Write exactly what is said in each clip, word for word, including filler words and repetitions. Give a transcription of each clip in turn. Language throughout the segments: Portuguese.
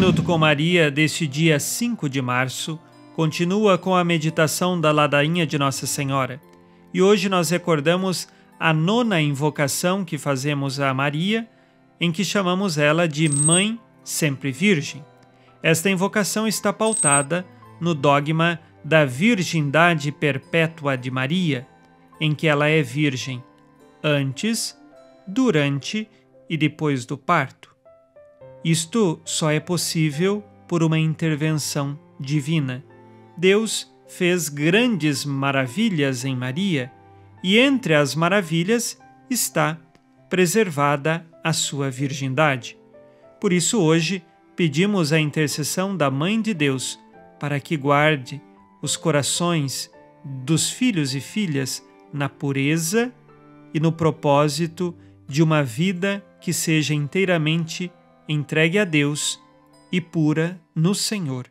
Minuto com Maria deste dia cinco de março continua com a meditação da ladainha de Nossa Senhora. E hoje nós recordamos a nona invocação que fazemos a Maria, em que chamamos ela de Mãe Sempre Virgem. Esta invocação está pautada no dogma da virgindade perpétua de Maria, em que ela é virgem antes, durante e depois do parto. Isto só é possível por uma intervenção divina. Deus fez grandes maravilhas em Maria, e entre as maravilhas está preservada a sua virgindade. Por isso hoje pedimos a intercessão da Mãe de Deus para que guarde os corações dos filhos e filhas na pureza e no propósito de uma vida que seja inteiramente entregue a Deus e pura no Senhor.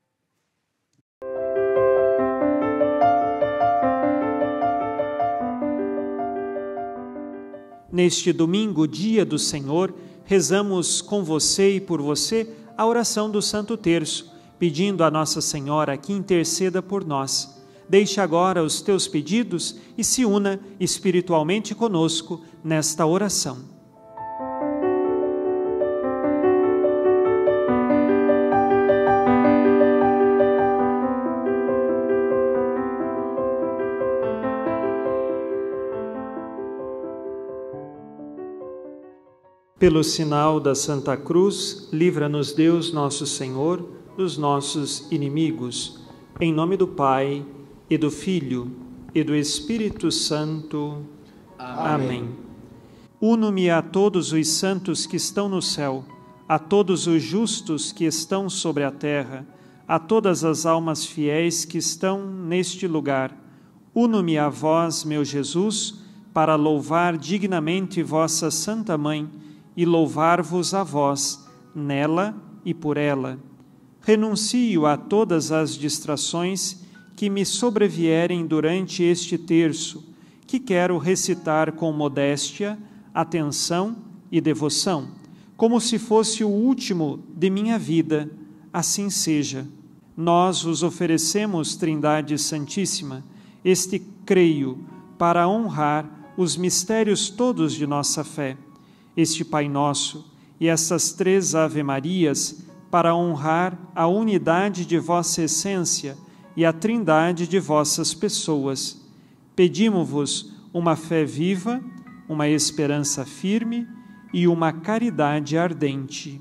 Neste domingo, dia do Senhor, rezamos com você e por você a oração do Santo Terço, pedindo a Nossa Senhora que interceda por nós. Deixe agora os teus pedidos e se una espiritualmente conosco nesta oração. Pelo sinal da Santa Cruz, livra-nos Deus nosso Senhor dos nossos inimigos. Em nome do Pai, e do Filho, e do Espírito Santo. Amém. Amém. Uno-me a todos os santos que estão no céu, a todos os justos que estão sobre a terra, a todas as almas fiéis que estão neste lugar. Uno-me a vós, meu Jesus, para louvar dignamente vossa Santa Mãe, e louvar-vos a vós, nela e por ela. Renuncio a todas as distrações que me sobrevierem durante este terço, que quero recitar com modéstia, atenção e devoção, como se fosse o último de minha vida. Assim seja. Nós vos oferecemos, Trindade Santíssima, este creio para honrar os mistérios todos de nossa fé, este Pai Nosso e essas três Ave-Marias para honrar a unidade de vossa essência e a trindade de vossas pessoas. Pedimo-vos uma fé viva, uma esperança firme e uma caridade ardente.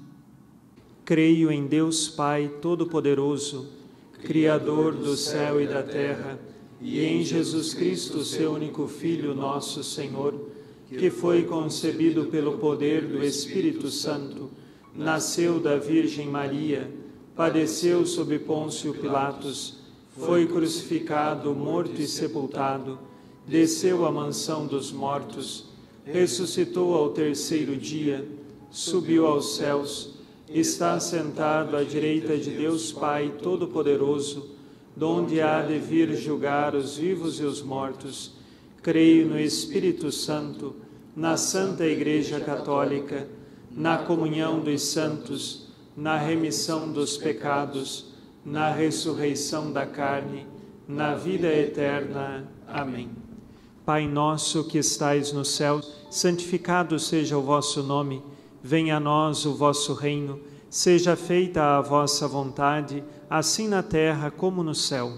Creio em Deus Pai Todo-Poderoso, Criador do céu e da terra, e em Jesus Cristo, seu único Filho, nosso Senhor, que foi concebido pelo poder do Espírito Santo, nasceu da Virgem Maria, padeceu sob Pôncio Pilatos, foi crucificado, morto e sepultado, desceu à mansão dos mortos, ressuscitou ao terceiro dia, subiu aos céus, está sentado à direita de Deus Pai Todo-Poderoso, donde há de vir julgar os vivos e os mortos. Creio no Espírito Santo, na Santa Igreja Católica, na comunhão dos santos, na remissão dos pecados, na ressurreição da carne, na vida eterna. Amém. Pai nosso que estais no céu, santificado seja o vosso nome. Venha a nós o vosso reino. Seja feita a vossa vontade, assim na terra como no céu.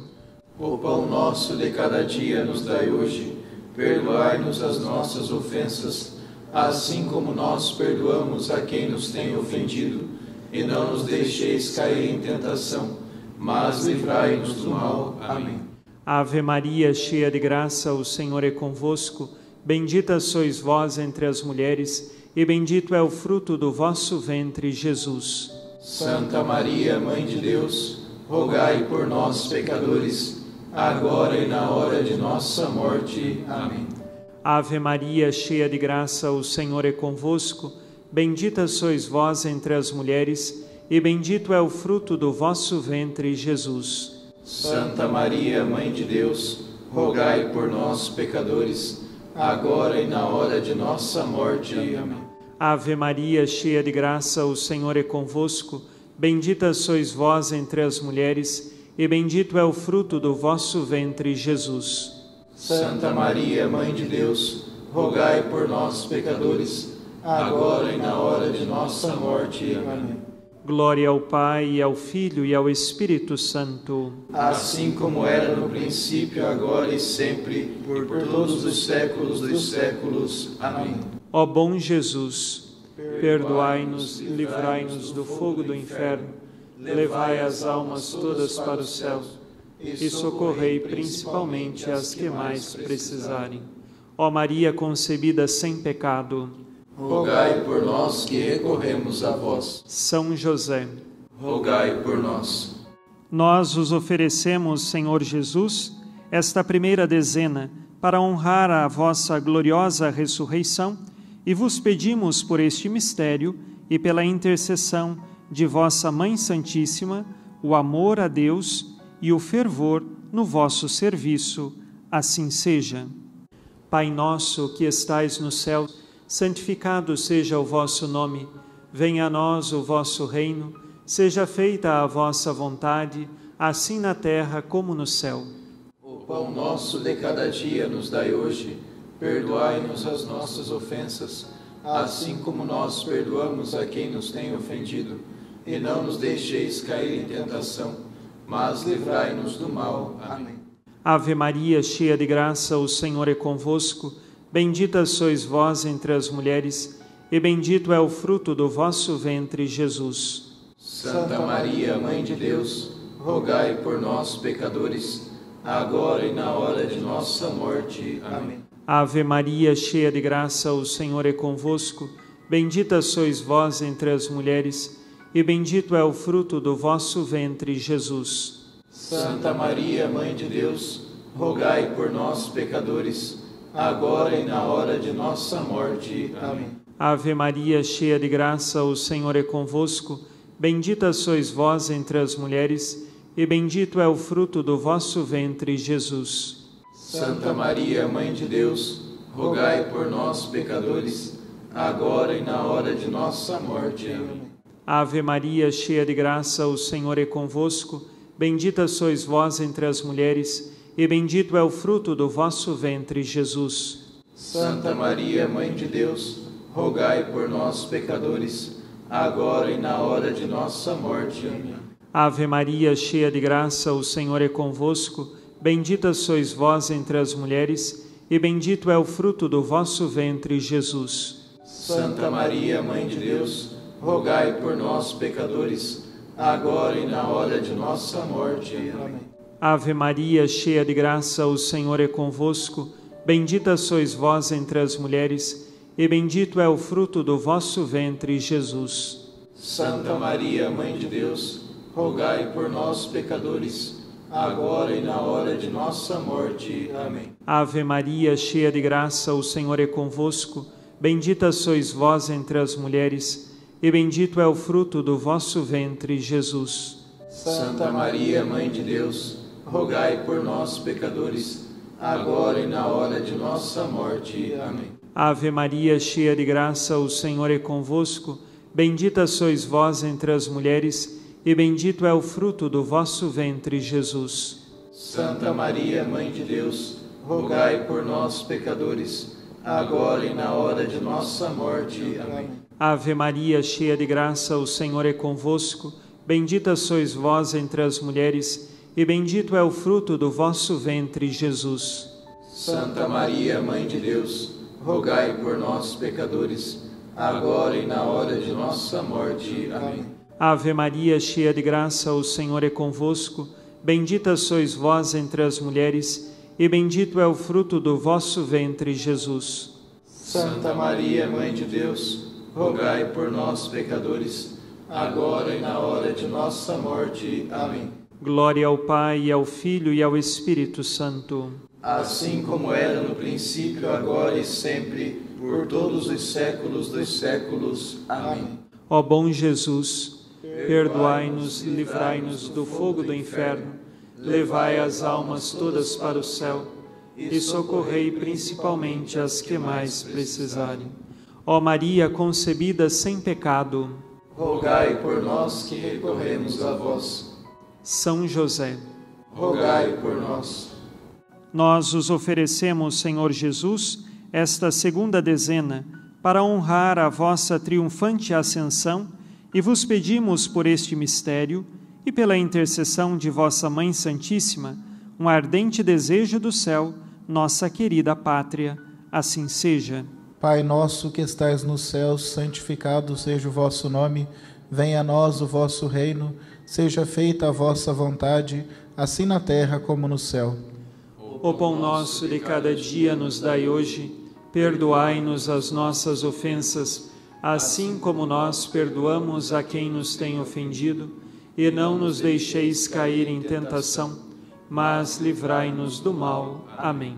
O pão nosso de cada dia nos dai hoje. Perdoai-nos as nossas ofensas, assim como nós perdoamos a quem nos tem ofendido. E não nos deixeis cair em tentação, mas livrai-nos do mal. Amém. Ave Maria, cheia de graça, o Senhor é convosco. Bendita sois vós entre as mulheres, e bendito é o fruto do vosso ventre, Jesus. Santa Maria, Mãe de Deus, rogai por nós, pecadores, agora e na hora de nossa morte. Amém. Ave Maria, cheia de graça, o Senhor é convosco. Bendita sois vós entre as mulheres, e bendito é o fruto do vosso ventre, Jesus. Santa Maria, Mãe de Deus, rogai por nós, pecadores, agora e na hora de nossa morte. Amém. Ave Maria, cheia de graça, o Senhor é convosco. Bendita sois vós entre as mulheres, e bendito é o fruto do vosso ventre, Jesus. Santa Maria, Mãe de Deus, rogai por nós, pecadores, agora e na hora de nossa morte. Amém. Glória ao Pai, e ao Filho e ao Espírito Santo. Assim como era no princípio, agora e sempre, por todos os séculos dos séculos. Amém. Ó bom Jesus, perdoai-nos e livrai-nos do fogo do inferno, levai as almas todas para o céu e socorrei principalmente as que mais precisarem. Ó Maria concebida sem pecado, rogai por nós que recorremos a vós. São José, rogai por nós. Nós os oferecemos, Senhor Jesus, esta primeira dezena para honrar a vossa gloriosa ressurreição e vos pedimos por este mistério e pela intercessão de vossa Mãe Santíssima o amor a Deus e o fervor no vosso serviço. Assim seja. Pai nosso que estais no céu, santificado seja o vosso nome. Venha a nós o vosso reino. Seja feita a vossa vontade, assim na terra como no céu. O pão nosso de cada dia nos dai hoje. Perdoai-nos as nossas ofensas, assim como nós perdoamos a quem nos tem ofendido. E não nos deixeis cair em tentação, mas livrai-nos do mal. Amém. Ave Maria, cheia de graça, o Senhor é convosco. Bendita sois vós entre as mulheres, e bendito é o fruto do vosso ventre, Jesus. Santa Maria, Mãe de Deus, rogai por nós, pecadores, agora e na hora de nossa morte. Amém. Ave Maria, cheia de graça, o Senhor é convosco. Bendita sois vós entre as mulheres, e bendito é o fruto do vosso ventre, Jesus. Santa Maria, Mãe de Deus, rogai por nós, pecadores, agora e na hora de nossa morte. Amém. Ave Maria, cheia de graça, o Senhor é convosco. Bendita sois vós entre as mulheres, e bendito é o fruto do vosso ventre, Jesus. Santa Maria, Mãe de Deus, rogai por nós, pecadores, agora e na hora de nossa morte. Amém. Ave Maria, cheia de graça, o Senhor é convosco. Bendita sois vós entre as mulheres, e bendito é o fruto do vosso ventre, Jesus. Santa Maria, Mãe de Deus, rogai por nós, pecadores, agora e na hora de nossa morte. Amém. Ave Maria, cheia de graça, o Senhor é convosco. Bendita sois vós entre as mulheres, e bendito é o fruto do vosso ventre, Jesus. Santa Maria, Mãe de Deus, rogai por nós, pecadores, agora e na hora de nossa morte. Amém. Ave Maria, cheia de graça, o Senhor é convosco. Bendita sois vós entre as mulheres, e bendito é o fruto do vosso ventre, Jesus. Santa Maria, Mãe de Deus, rogai por nós, pecadores, agora e na hora de nossa morte. Amém. Ave Maria, cheia de graça, o Senhor é convosco. Bendita sois vós entre as mulheres, e bendito é o fruto do vosso ventre, Jesus. Santa Maria, Mãe de Deus, rogai por nós, pecadores, agora e na hora de nossa morte. Amém. Ave Maria, cheia de graça, o Senhor é convosco. Bendita sois vós entre as mulheres, e bendito é o fruto do vosso ventre, Jesus. Santa Maria, Mãe de Deus, rogai por nós, pecadores, agora e na hora de nossa morte. Amém. Ave Maria, cheia de graça, o Senhor é convosco. Bendita sois vós entre as mulheres, e bendito é o fruto do vosso ventre, Jesus. Santa Maria, Mãe de Deus, rogai por nós, pecadores, agora e na hora de nossa morte. Amém. Ave Maria, cheia de graça, o Senhor é convosco. Bendita sois vós entre as mulheres, e bendito é o fruto do vosso ventre, Jesus. Santa Maria, Mãe de Deus, rogai por nós, pecadores, agora e na hora de nossa morte. Amém. Glória ao Pai, e ao Filho e ao Espírito Santo. Assim como era no princípio, agora e sempre, por todos os séculos dos séculos. Amém. Ó bom Jesus, perdoai-nos e livrai-nos do fogo do inferno, levai as almas todas para o céu e socorrei principalmente as que mais precisarem. Ó Maria concebida sem pecado, rogai por nós que recorremos a vós. São José, rogai por nós. nós os oferecemos, Senhor Jesus, esta segunda dezena, para honrar a vossa triunfante ascensão, e vos pedimos por este mistério, e pela intercessão de vossa Mãe Santíssima, um ardente desejo do céu, nossa querida pátria. Assim seja. Pai nosso que estais nos céus, santificado seja o vosso nome, venha a nós o vosso reino, seja feita a vossa vontade, assim na terra como no céu. O pão nosso de cada dia nos dai hoje, perdoai-nos as nossas ofensas, assim como nós perdoamos a quem nos tem ofendido, e não nos deixeis cair em tentação, mas livrai-nos do mal. Amém.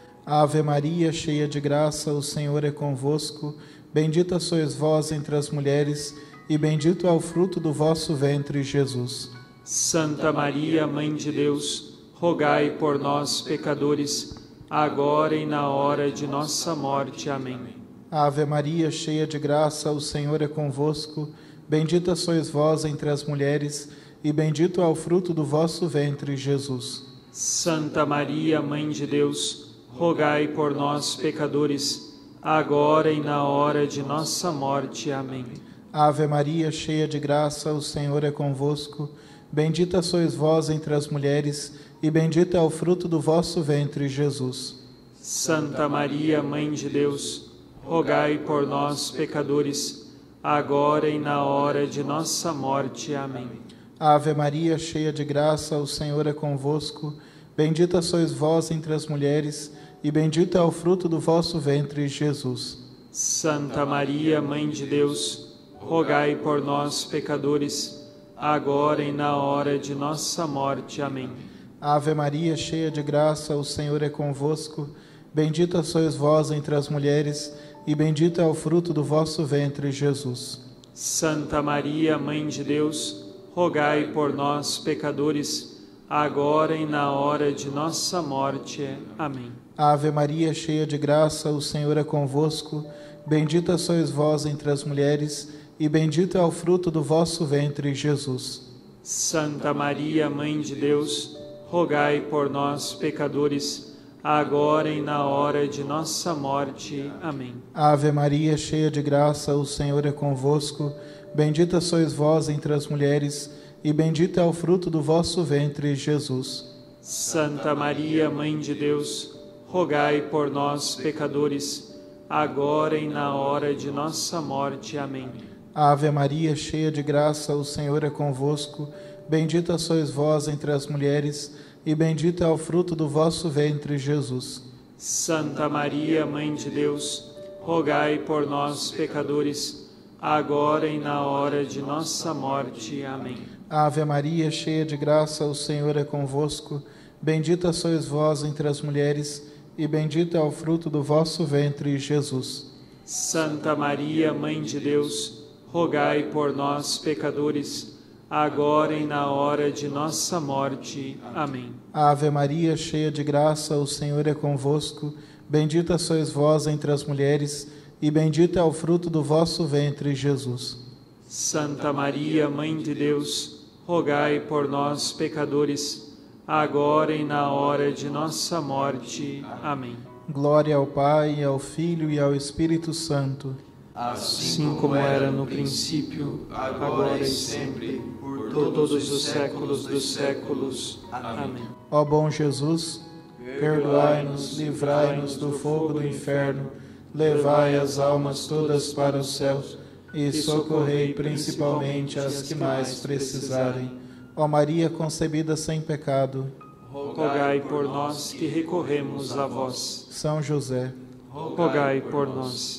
Ave Maria, cheia de graça, o Senhor é convosco, bendita sois vós entre as mulheres, e bendito é o fruto do vosso ventre, Jesus. Santa Maria, Mãe de Deus, rogai por nós, pecadores, agora e na hora de nossa morte. Amém. Ave Maria, cheia de graça, o Senhor é convosco, bendita sois vós entre as mulheres, e bendito é o fruto do vosso ventre, Jesus. Santa Maria, Mãe de Deus, rogai por nós, pecadores, agora e na hora de nossa morte. Amém. Ave Maria, cheia de graça, o Senhor é convosco, bendita sois vós entre as mulheres, e bendito é o fruto do vosso ventre, Jesus. Santa Maria, Mãe de Deus, rogai por nós, pecadores, agora e na hora de nossa morte. Amém. Ave Maria, cheia de graça, o Senhor é convosco, bendita sois vós entre as mulheres, e bendito é o fruto do vosso ventre, Jesus. Santa Maria, Mãe de Deus, rogai por nós, pecadores, agora e na hora de nossa morte. Amém. Ave Maria, cheia de graça, o Senhor é convosco, bendita sois vós entre as mulheres, e bendito é o fruto do vosso ventre, Jesus. Santa Maria, Mãe de Deus, rogai por nós, pecadores, agora e na hora de nossa morte. Amém. Ave Maria, cheia de graça, o Senhor é convosco, bendita sois vós entre as mulheres, e bendito é o fruto do vosso ventre, Jesus. Santa Maria, Mãe de Deus, rogai por nós, pecadores, agora e na hora de nossa morte. Amém. Ave Maria, cheia de graça, o Senhor é convosco, bendita sois vós entre as mulheres, e bendito é o fruto do vosso ventre, Jesus. Santa Maria, Mãe de Deus, rogai por nós, pecadores, agora e na hora de nossa morte. Amém. Ave Maria, cheia de graça, o Senhor é convosco, bendita sois vós entre as mulheres, e bendito é o fruto do vosso ventre, Jesus. Santa Maria, Mãe de Deus, rogai por nós, pecadores, agora e na hora de nossa morte. Amém. Ave Maria, cheia de graça, o Senhor é convosco, bendita sois vós entre as mulheres, e bendito é o fruto do vosso ventre, Jesus. Santa Maria, Mãe de Deus, rogai por nós, pecadores, agora e na hora de nossa morte. Amém. Ave Maria, cheia de graça, o Senhor é convosco, bendita sois vós entre as mulheres, e bendito é o fruto do vosso ventre, Jesus. Santa Maria, Mãe de Deus, rogai por nós, pecadores, agora e na hora de nossa morte. Amém. Glória ao Pai, ao Filho e ao Espírito Santo, assim como era no princípio, agora e sempre, por todos os séculos dos séculos. Amém. Ó bom Jesus, perdoai-nos, livrai-nos do fogo do inferno, levai as almas todas para o céu e socorrei principalmente as que mais precisarem. Ó Maria concebida sem pecado, rogai por nós que recorremos a vós. São José, rogai por nós.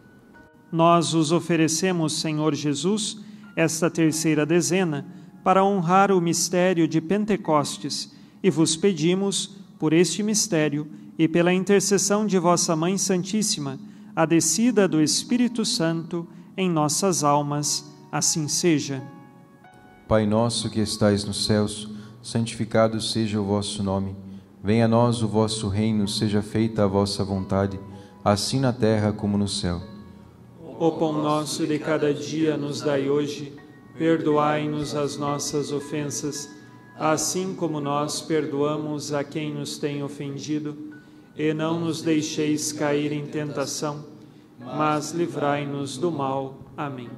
Nós os oferecemos, Senhor Jesus, esta terceira dezena, para honrar o mistério de Pentecostes, e vos pedimos, por este mistério e pela intercessão de vossa Mãe Santíssima, a descida do Espírito Santo em nossas almas. Assim seja. Pai nosso que estais nos céus, santificado seja o vosso nome. Venha a nós o vosso reino, seja feita a vossa vontade, assim na terra como no céu. O O pão nosso de cada dia nos dai hoje. Perdoai-nos as nossas ofensas, assim como nós perdoamos a quem nos tem ofendido. E não nos deixeis cair em tentação, mas livrai-nos do mal. Amém.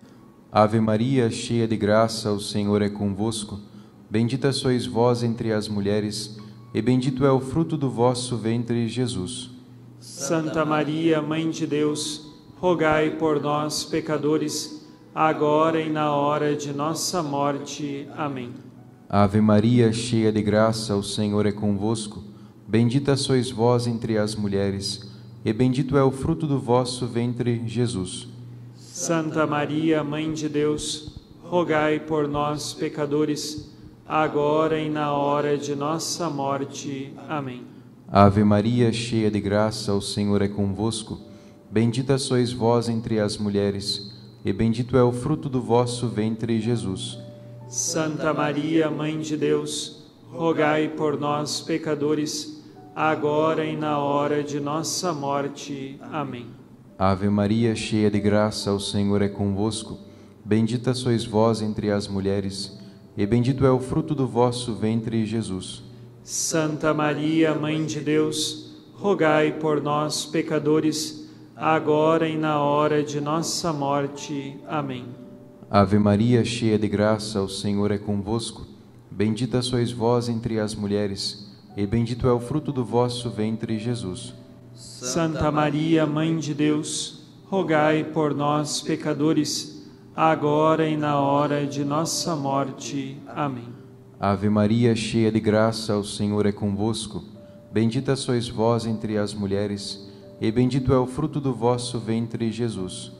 Ave Maria, cheia de graça, o Senhor é convosco. Bendita sois vós entre as mulheres, e bendito é o fruto do vosso ventre, Jesus. Santa Maria, Mãe de Deus, rogai por nós, pecadores, agora e na hora de nossa morte. Amém. Ave Maria, cheia de graça, o Senhor é convosco. Bendita sois vós entre as mulheres, e bendito é o fruto do vosso ventre, Jesus. Santa Maria, Mãe de Deus, rogai por nós, pecadores, agora e na hora de nossa morte. Amém. Ave Maria, cheia de graça, o Senhor é convosco. Bendita sois vós entre as mulheres, e bendito é o fruto do vosso ventre, Jesus. Santa Maria, Mãe de Deus, rogai por nós, pecadores, agora e na hora de nossa morte. Amém. Ave Maria, cheia de graça, o Senhor é convosco. Bendita sois vós entre as mulheres, e bendito é o fruto do vosso ventre, Jesus. Santa Maria, Mãe de Deus, rogai por nós, pecadores, agora e na hora de nossa morte. Amém. Ave Maria, cheia de graça, o Senhor é convosco. Bendita sois vós entre as mulheres, e bendito é o fruto do vosso ventre, Jesus. Santa Maria, Mãe de Deus, rogai por nós, pecadores, agora e na hora de nossa morte. Amém. Ave Maria, cheia de graça, o Senhor é convosco. Bendita sois vós entre as mulheres, e bendito é o fruto do vosso ventre, Jesus.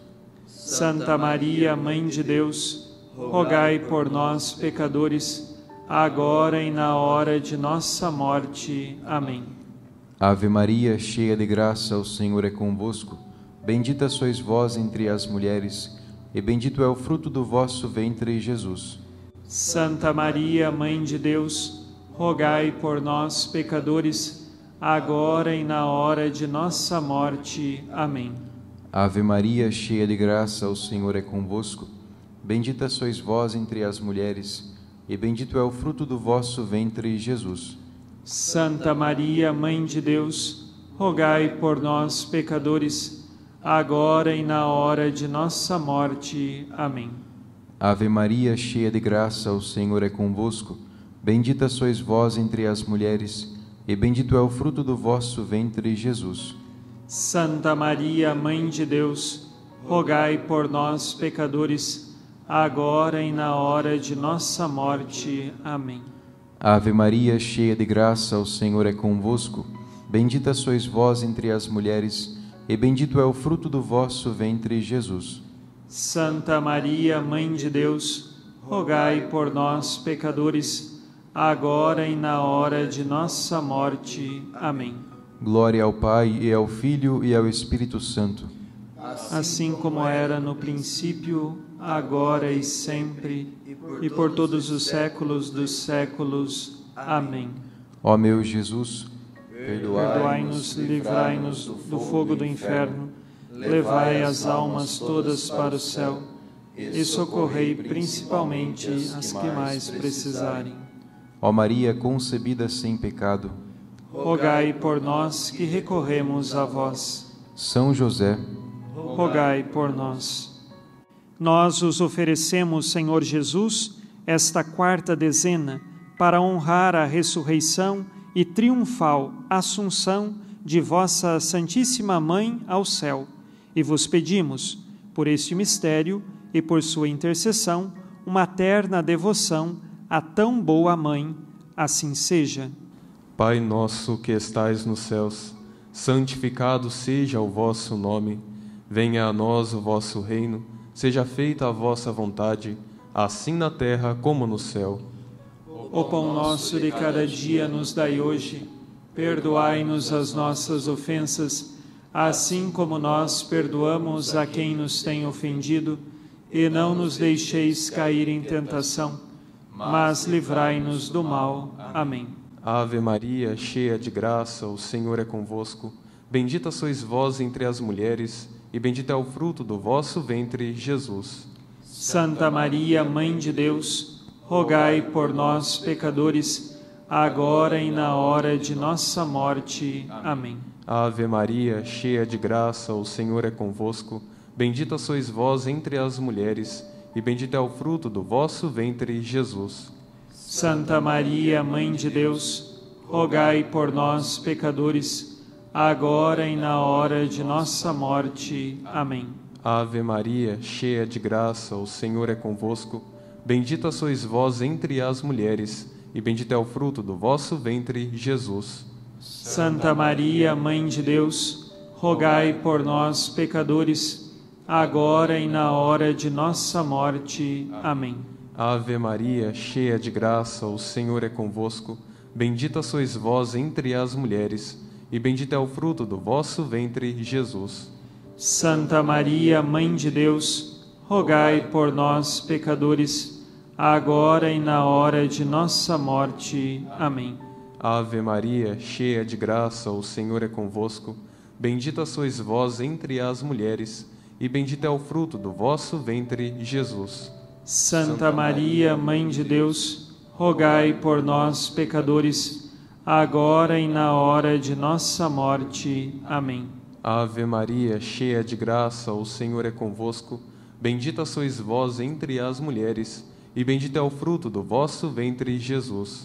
Santa Maria, Mãe de Deus, rogai por nós, pecadores, agora e na hora de nossa morte. Amém. Ave Maria, cheia de graça, o Senhor é convosco. Bendita sois vós entre as mulheres, e bendito é o fruto do vosso ventre, Jesus. Santa Maria, Mãe de Deus, rogai por nós, pecadores, agora e na hora de nossa morte. Amém. Ave Maria, cheia de graça, o Senhor é convosco. Bendita sois vós entre as mulheres, e bendito é o fruto do vosso ventre, Jesus. Santa Maria, Mãe de Deus, rogai por nós, pecadores, agora e na hora de nossa morte. Amém. Ave Maria, cheia de graça, o Senhor é convosco. Bendita sois vós entre as mulheres, e bendito é o fruto do vosso ventre, Jesus. Santa Maria, Mãe de Deus, rogai por nós, pecadores, agora e na hora de nossa morte. Amém. Ave Maria, cheia de graça, o Senhor é convosco. Bendita sois vós entre as mulheres, e bendito é o fruto do vosso ventre, Jesus. Santa Maria, Mãe de Deus, rogai por nós, pecadores, agora e na hora de nossa morte. Amém. Glória ao Pai, e ao Filho, e ao Espírito Santo. Assim como era no princípio, agora e sempre, e por todos os séculos dos séculos. Amém. Ó meu Jesus, perdoai-nos, livrai-nos do fogo do inferno, levai as almas todas para o céu e socorrei principalmente as que mais precisarem. Ó Maria concebida sem pecado, rogai por nós que recorremos a vós. São José, rogai por nós. Nós os oferecemos, Senhor Jesus, esta quarta dezena, para honrar a ressurreição e triunfal assunção de vossa Santíssima Mãe ao céu. E vos pedimos, por este mistério e por sua intercessão, uma terna devoção a tão boa Mãe. Assim seja. Pai nosso que estais nos céus, santificado seja o vosso nome. Venha a nós o vosso reino, seja feita a vossa vontade, assim na terra como no céu. O pão nosso de cada dia nos dai hoje. Perdoai-nos as nossas ofensas, assim como nós perdoamos a quem nos tem ofendido, e não nos deixeis cair em tentação, mas livrai-nos do mal. Amém. Ave Maria, cheia de graça, o Senhor é convosco. Bendita sois vós entre as mulheres, e bendito é o fruto do vosso ventre, Jesus. Santa Maria, Mãe de Deus, rogai por nós, pecadores, agora e na hora de nossa morte. Amém. Ave Maria, cheia de graça, o Senhor é convosco. Bendita sois vós entre as mulheres, e bendito é o fruto do vosso ventre, Jesus. Santa Maria, Mãe de Deus, rogai por nós, pecadores, agora e na hora de nossa morte. Amém. Ave Maria, cheia de graça, o Senhor é convosco. Bendita sois vós entre as mulheres, e bendito é o fruto do vosso ventre, Jesus. Santa Maria, Mãe de Deus, rogai por nós, pecadores, agora e na hora de nossa morte. Amém. Ave Maria, cheia de graça, o Senhor é convosco. Bendita sois vós entre as mulheres, e bendito é o fruto do vosso ventre, Jesus. Santa Maria, Mãe de Deus, rogai por nós, pecadores, agora e na hora de nossa morte. Amém. Ave Maria, cheia de graça, o Senhor é convosco. Bendita sois vós entre as mulheres, e bendito é o fruto do vosso ventre, Jesus. Santa Maria, Mãe de Deus, rogai por nós, pecadores, agora e na hora de nossa morte. Amém. Ave Maria, cheia de graça, o Senhor é convosco. Bendita sois vós entre as mulheres, e bendito é o fruto do vosso ventre, Jesus.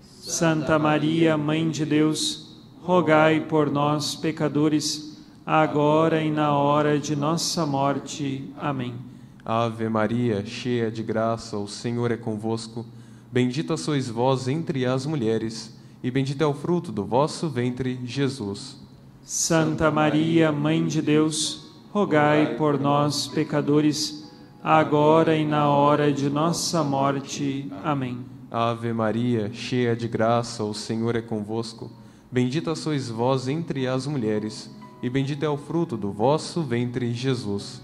Santa Maria, Mãe de Deus, rogai por nós, pecadores, agora e na hora de nossa morte. Amém. Ave Maria, cheia de graça, o Senhor é convosco. Bendita sois vós entre as mulheres, e bendito é o fruto do vosso ventre, Jesus. Santa Maria, Mãe de Deus, rogai por nós, pecadores, agora e na hora de nossa morte. Amém. Ave Maria, cheia de graça, o Senhor é convosco. Bendita sois vós entre as mulheres, e bendito é o fruto do vosso ventre, Jesus.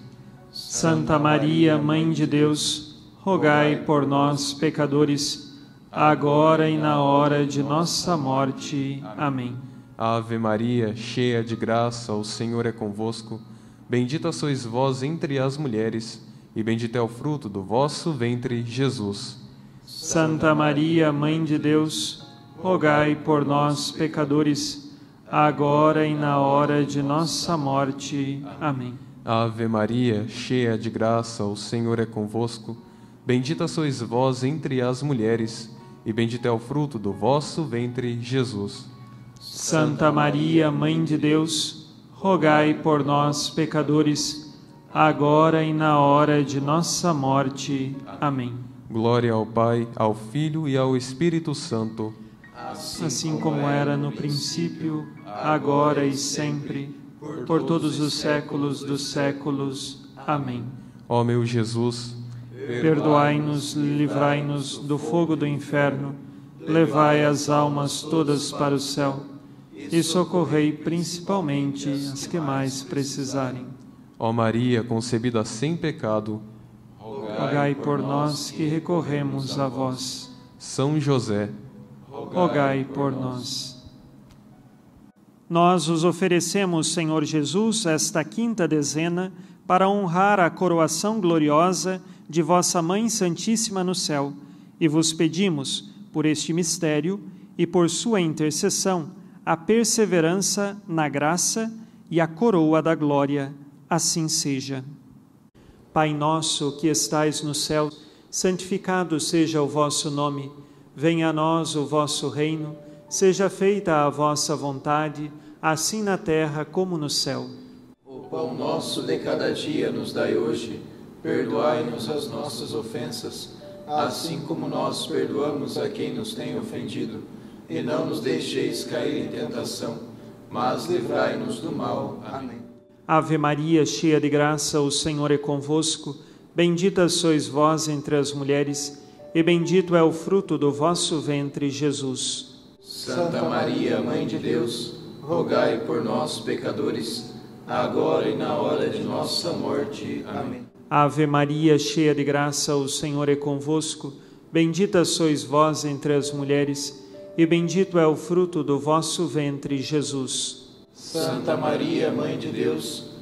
Santa Maria, Mãe de Deus, rogai por nós, pecadores, agora e na hora de nossa morte. Amém. Ave Maria, cheia de graça, o Senhor é convosco. Bendita sois vós entre as mulheres, e bendito é o fruto do vosso ventre, Jesus. Santa Maria, Mãe de Deus, rogai por nós, pecadores, agora e na hora de nossa morte. Amém. Ave Maria, cheia de graça, o Senhor é convosco. Bendita sois vós entre as mulheres, e bendito é o fruto do vosso ventre, Jesus. Santa Maria, Mãe de Deus, rogai por nós, pecadores, agora e na hora de nossa morte. Amém. Glória ao Pai, ao Filho e ao Espírito Santo. Assim como era no princípio, agora e sempre, por todos os séculos dos séculos. Amém. Ó meu Jesus, perdoai-nos, livrai-nos do fogo do inferno, levai as almas todas para o céu e socorrei principalmente as que mais precisarem. Ó Maria, concebida sem pecado, rogai por nós que recorremos a vós. São José, rogai por nós. Nós os oferecemos, Senhor Jesus, esta quinta dezena, para honrar a coroação gloriosa de vossa Mãe Santíssima no céu, e vos pedimos, por este mistério e por sua intercessão, a perseverança na graça e a coroa da glória. Assim seja. Pai nosso que estais no céu, santificado seja o vosso nome. Venha a nós o vosso reino. Seja feita a vossa vontade, assim na terra como no céu. O pão nosso de cada dia nos dai hoje. Perdoai-nos as nossas ofensas, assim como nós perdoamos a quem nos tem ofendido. E não nos deixeis cair em tentação, mas livrai-nos do mal. Amém. Ave Maria, cheia de graça, o Senhor é convosco. Bendita sois vós entre as mulheres, e bendito é o fruto do vosso ventre, Jesus. Santa Maria, Mãe de Deus, rogai por nós, pecadores, agora e na hora de nossa morte. Amém. Ave Maria, cheia de graça, o Senhor é convosco. Bendita sois vós entre as mulheres, e bendito é o fruto do vosso ventre, Jesus. Santa Maria, Mãe de Deus,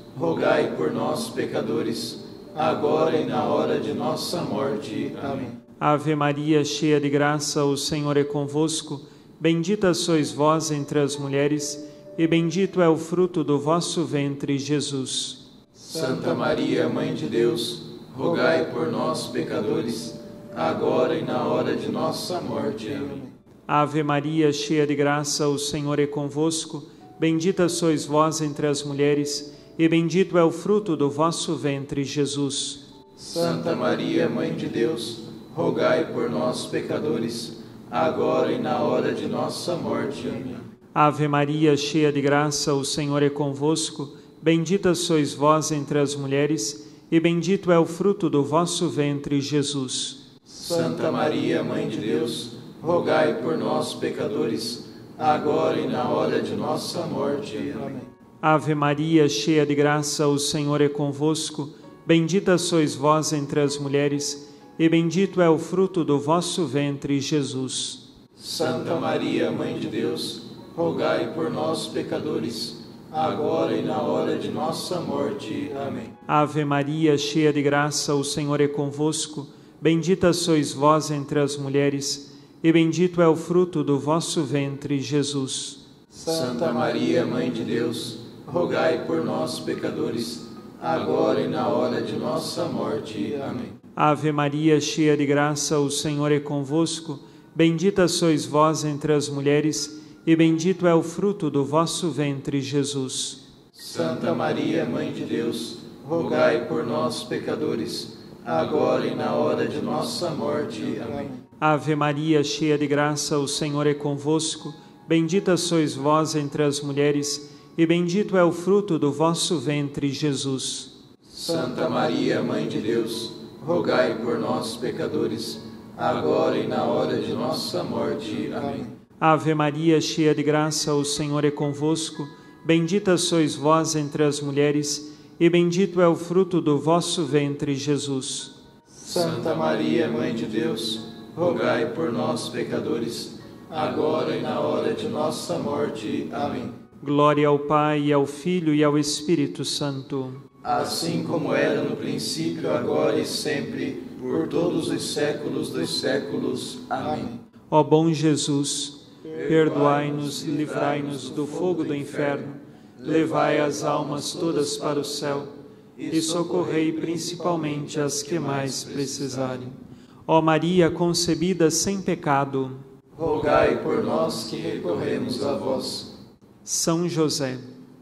rogai por nós, pecadores, agora e na hora de nossa morte. Amém. Ave Maria, cheia de graça, o Senhor é convosco. Bendita sois vós entre as mulheres, e bendito é o fruto do vosso ventre, Jesus. Santa Maria, Mãe de Deus, rogai por nós, pecadores, agora e na hora de nossa morte. Amém. Ave Maria, cheia de graça, o Senhor é convosco. Bendita sois vós entre as mulheres, e bendito é o fruto do vosso ventre, Jesus. Santa Maria, Mãe de Deus, rogai por nós, pecadores, agora e na hora de nossa morte. Amém. Ave Maria, cheia de graça, o Senhor é convosco. Bendita sois vós entre as mulheres, e bendito é o fruto do vosso ventre, Jesus. Santa Maria, Mãe de Deus, rogai por nós, pecadores, agora e na hora de nossa morte. Amém. Ave Maria, cheia de graça, o Senhor é convosco. Bendita sois vós entre as mulheres, e bendito é o fruto do vosso ventre, Jesus. Santa Maria, Mãe de Deus, rogai por nós, pecadores, agora e na hora de nossa morte. Amém. Ave Maria, cheia de graça, o Senhor é convosco. Bendita sois vós entre as mulheres, e bendito é o fruto do vosso ventre, Jesus. Santa Maria, Mãe de Deus, rogai por nós, pecadores, agora e na hora de nossa morte. Amém. Ave Maria, cheia de graça, o Senhor é convosco. Bendita sois vós entre as mulheres, e bendito é o fruto do vosso ventre, Jesus. Santa Maria, Mãe de Deus, rogai por nós, pecadores, agora e na hora de nossa morte. Amém. Ave Maria, cheia de graça, o Senhor é convosco. Bendita sois vós entre as mulheres, e bendito é o fruto do vosso ventre, Jesus. Santa Maria, Mãe de Deus, rogai por nós, pecadores, agora e na hora de nossa morte. Amém. Ave Maria, cheia de graça, o Senhor é convosco. Bendita sois vós entre as mulheres, e bendito é o fruto do vosso ventre, Jesus. Santa Maria, Mãe de Deus, rogai por nós, pecadores, agora e na hora de nossa morte. Amém. Glória ao Pai, e ao Filho e ao Espírito Santo. Assim como era no princípio, agora e sempre, por todos os séculos dos séculos. Amém. Ó bom Jesus, perdoai-nos e livrai-nos do fogo do inferno, levai as almas todas para o céu e socorrei principalmente as que mais precisarem. Ó Maria concebida sem pecado, rogai por nós que recorremos a vós. São José,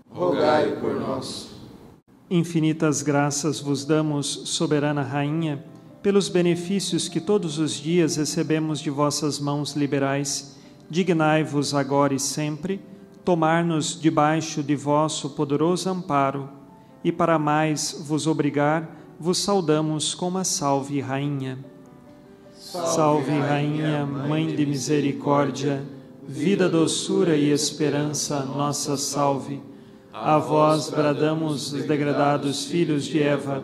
rogai por nós. Infinitas graças vos damos, soberana Rainha, pelos benefícios que todos os dias recebemos de vossas mãos liberais. Dignai-vos agora e sempre tomar-nos debaixo de vosso poderoso amparo, e para mais vos obrigar, vos saudamos com uma salve, Rainha. Salve, salve Rainha, Mãe de misericórdia, vida, doçura e esperança, nossa salve. A vós bradamos os degradados filhos de Eva,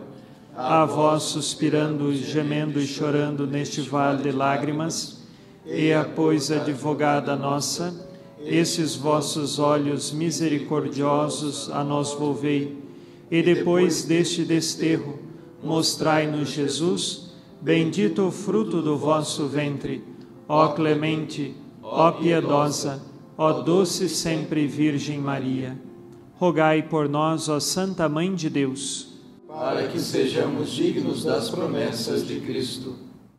a vós suspirando, gemendo e chorando neste vale de lágrimas, e a pois advogada nossa, esses vossos olhos misericordiosos a nós volvei, e depois deste desterro, mostrai-nos Jesus, bendito o fruto do vosso ventre, ó clemente, ó piedosa, ó doce sempre Virgem Maria. Rogai por nós, ó Santa Mãe de Deus, para que sejamos dignos das promessas de Cristo.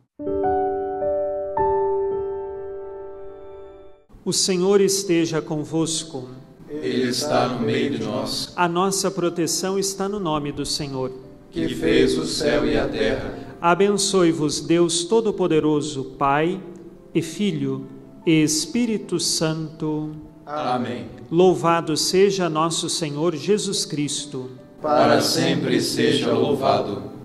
O Senhor esteja convosco. Ele está no meio de nós. A nossa proteção está no nome do Senhor, que fez o céu e a terra. Abençoe-vos Deus Todo-Poderoso, Pai e Filho e Espírito Santo. Amém. Louvado seja nosso Senhor Jesus Cristo. Para sempre seja louvado.